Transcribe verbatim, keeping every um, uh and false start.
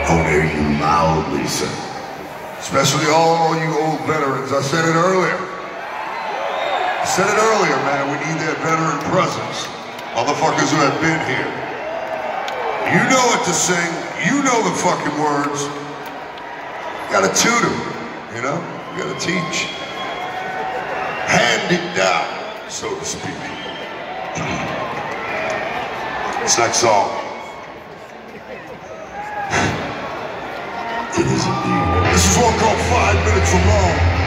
I want to hear you loudly sing. Especially all you old veterans. I said it earlier. I said it earlier, man. We need that veteran presence. Motherfuckers who have been here. You know what to sing. You know the fucking words. You gotta tutor, you know? You gotta teach. Hand it down, so to speak. This next song. It is indeed. This is one called Five Minutes Alone.